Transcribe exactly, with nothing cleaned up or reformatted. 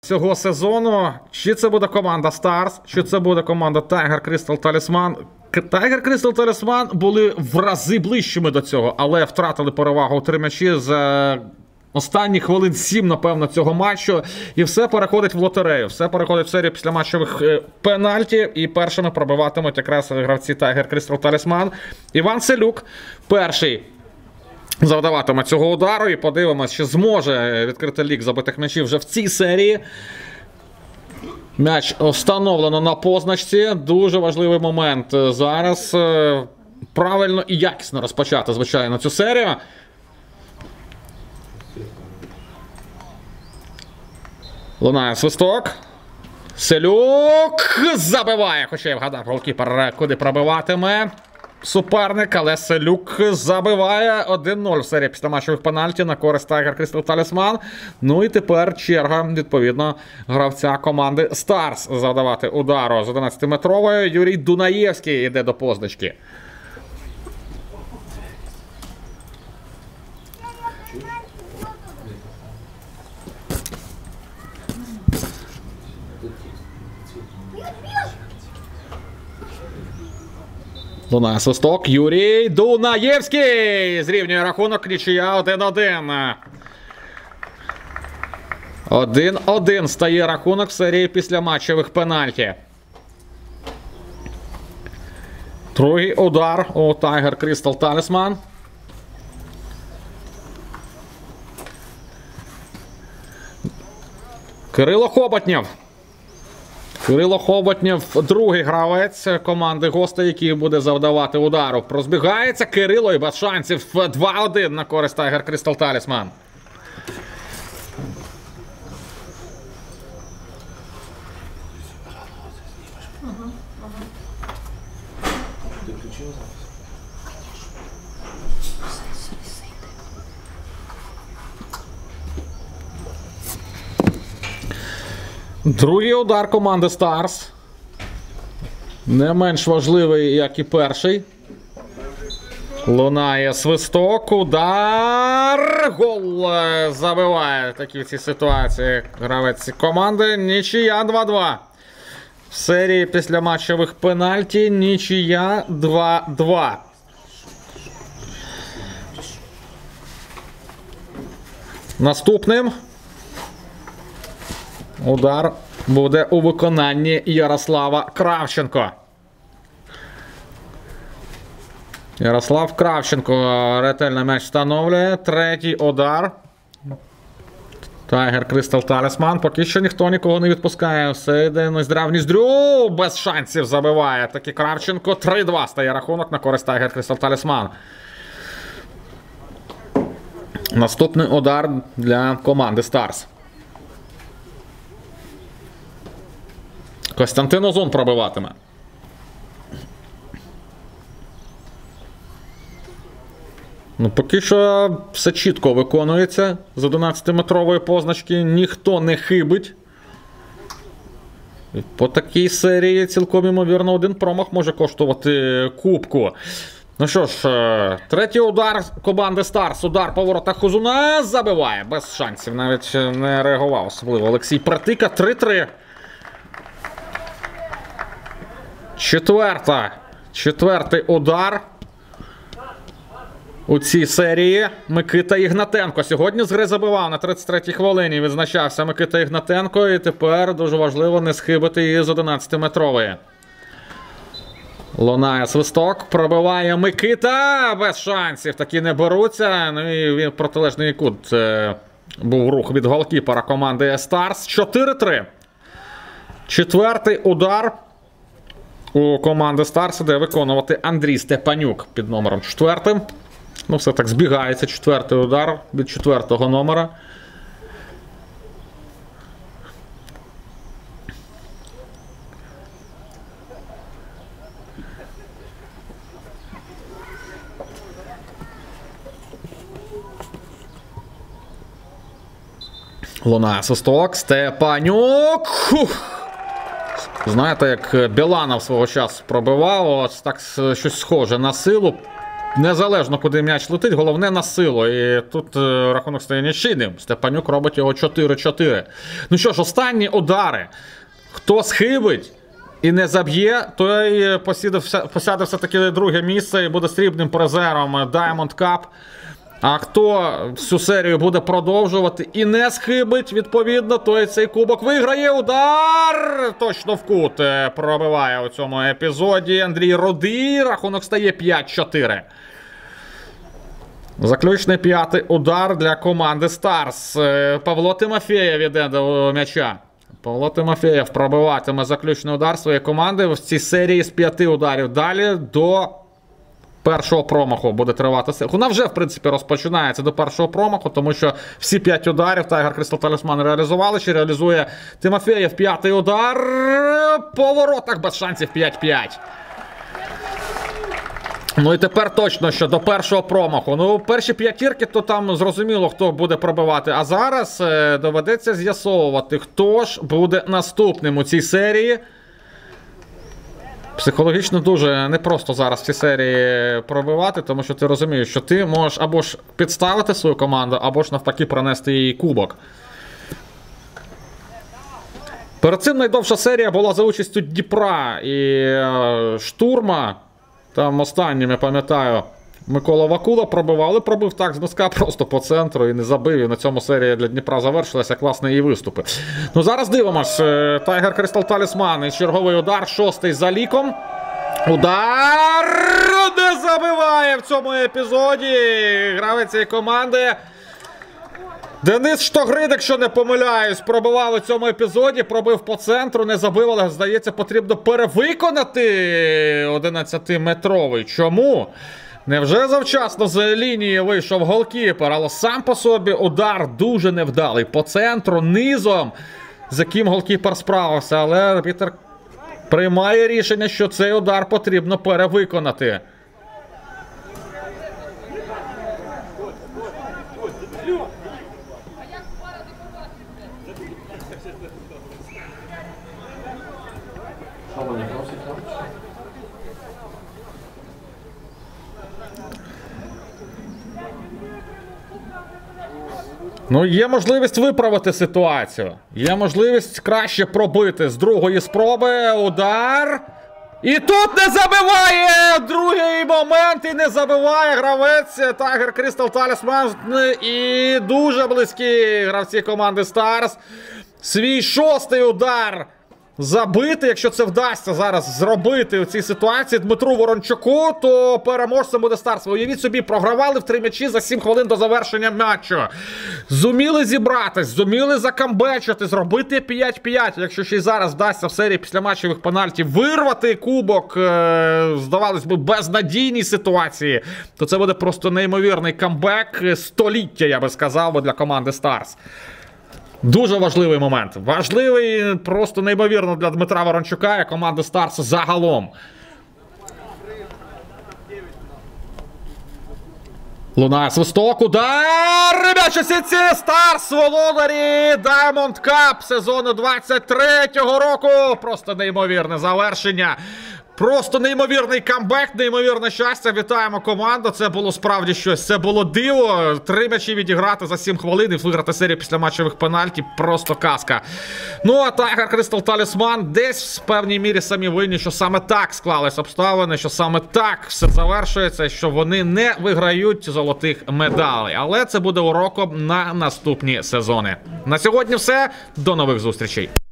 цього сезону. Чи це буде команда Stars, чи це буде команда Tiger Crystal Talisman. Tiger Crystal Talisman були в рази ближчими до цього, але втратили перевагу у три м'ячі за останні хвилин сім, напевно, цього матчу. І все переходить в лотерею. Все переходить в серію післяматчевих пенальті. І першими пробиватимуть якраз гравці Tiger Crystal Talisman. Іван Селюк перший завдаватиме цього удару. І подивимось, чи зможе відкрити лік забитих м'ячів вже в цій серії. М'яч встановлено на позначці. Дуже важливий момент зараз. Правильно і якісно розпочати, звичайно, цю серію. Лунає свисток. Селюк забиває. Хоча я вгадав голкіпер, куди пробиватиме суперник, але Селюк забиває. один нуль в серії післяматчевих пенальті на користь Tiger Crystal Talisman. Ну і тепер черга, відповідно, гравця команди Stars завдавати удару з одинадцятиметрової. Юрій Дунаєвський йде до позначки. Лунає свисток. Юрій Дунаєвський зрівнює рахунок. Нічия один один. один один стає рахунок в серії післяматчевих пенальті. Другий удар у Tiger Crystal Talisman. Кирило Хоботнєв. Кирило Хоботнєв, другий гравець команди гостей, який буде завдавати удару. Розбігається Кирило і без шансів. два один на користь Tiger Crystal Talisman. Другий удар команди Stars. Не менш важливий, як і перший. Лунає свисток. Удар. Гол забиває такі в цій ситуації гравець команди. Нічия два два. В серії післяматчевих пенальті нічия два два. Наступним удар буде у виконанні Ярослава Кравченко. Ярослав Кравченко ретельно м'яч встановлює. Третій удар. Tiger Crystal Talisman. Поки що ніхто нікого не відпускає. Все йде Ноздрав Ніздрю. Без шансів забиває таки Кравченко. три два стає рахунок на користь Tiger Crystal Talisman. Наступний удар для команди Stars. Костянтин Озун пробиватиме. Ну, поки що все чітко виконується з одинадцятиметрової позначки. Ніхто не хибить. По такій серії цілком ймовірно один промах може коштувати кубку. Ну що ж, третій удар команди Stars. Удар по воротах Озуна. Забиває. Без шансів. Навіть не реагував особливо Олексій Притика. три три. Четверта. Четвертий удар у цій серії. Микита Ігнатенко сьогодні з гри забивав на тридцять третій хвилині. Відзначався Микита Ігнатенко. І тепер дуже важливо не схибити її з одинадцятиметрової. Лунає свисток. Пробиває Микита. Без шансів. Такі не беруться. Ну і він протилежний кут. Був рух від голкіпера команди Stars. чотири три. Четвертий удар у команди Stars буде виконувати Андрій Степанюк під номером четвертим. Ну, все так збігається. Четвертий удар від четвертого номера. Лунає свисток. Степанюк. Хух. Знаєте, як Біланов свого часу пробивав, ось так щось схоже на силу. Незалежно, куди м'яч летить, головне на силу. І тут е, рахунок стає нічийним. Степанюк робить його чотири чотири. Ну що ж, останні удари. Хто схибить і не заб'є, той посяде, посяде все-таки друге місце і буде срібним призером Diamond Cup. А хто всю серію буде продовжувати і не схибить, відповідно, той цей кубок виграє. Удар! Точно в кут пробиває у цьому епізоді Андрій Рудий. Рахунок стає п'ять чотири. Заключний п'ятий удар для команди Старс. Павло Тимофєєв іде до м'яча. Павло Тимофєєв пробиватиме заключний удар своєї команди в цій серії з п'яти ударів. Далі до першого промаху буде тривати. Вона вже, в принципі, розпочинається до першого промаху, тому що всі п'ять ударів Tiger Crystal Talisman реалізували. Чи реалізує Тимофєєв п'ятий удар. По воротах без шансів п'ять п'ять. Ну і тепер точно, що до першого промаху. Ну, перші п'ятірки, то там зрозуміло, хто буде пробивати. А зараз е, доведеться з'ясовувати, хто ж буде наступним у цій серії. Психологічно дуже непросто зараз в цій серії пробивати, тому що ти розумієш, що ти можеш або ж підставити свою команду, або ж навпаки пронести її кубок. Перед цим найдовша серія була за участю Дніпра і е, Штурма. Там останнім, я пам'ятаю, Микола Вакула пробивав, але пробив так з носка просто по центру і не забив. І на цьому серія для Дніпра завершилася, класні її виступи. Ну зараз дивимось. Tiger Crystal Talisman і черговий удар, шостий за ліком. Удар не забиває в цьому епізоді гравець цієї команди. Денис Штогрид, якщо не помиляюсь, пробивав у цьому епізоді, пробив по центру, не забив, але, здається, потрібно перевиконати одинадцятиметровий. Чому? Невже завчасно з лінії вийшов голкіпер, але сам по собі удар дуже невдалий. По центру, низом, з яким голкіпер справився, але арбітр приймає рішення, що цей удар потрібно перевиконати. Ну, є можливість виправити ситуацію. Є можливість краще пробити з другої спроби. Удар. І тут не забиває! Другий момент і не забиває гравець Tiger Crystal Talisman. І дуже близькі гравці команди Stars. Свій шостий удар забити, якщо це вдасться зараз зробити у цій ситуації Дмитру Ворончуку, то переможцем буде Старс. Уявіть собі, програвали в три м'ячі за сім хвилин до завершення матчу. Зуміли зібратись, зуміли закамбечити, зробити п'ять п'ять. Якщо ще й зараз вдасться в серії після матчевих пенальтів вирвати кубок, е здавалось би, безнадійній ситуації, то це буде просто неймовірний камбек століття, я би сказав, для команди Старс. Дуже важливий момент. Важливий, просто неймовірно для Дмитра Ворончука і команди Старс загалом. Лунає свисток, удар! М'яч у сітці! Старс, володарі Diamond Cup сезону двадцять третього року. Просто неймовірне завершення. Просто неймовірний камбек, неймовірне щастя. Вітаємо команду. Це було справді щось. Це було диво. Три м'ячі відіграти за сім хвилин і виграти серію після матчевих пенальтів. Просто казка. Ну, а Tiger Crystal Talisman десь в певній мірі самі винні, що саме так склались обставини, що саме так все завершується, що вони не виграють золотих медалей. Але це буде уроком на наступні сезони. На сьогодні все. До нових зустрічей.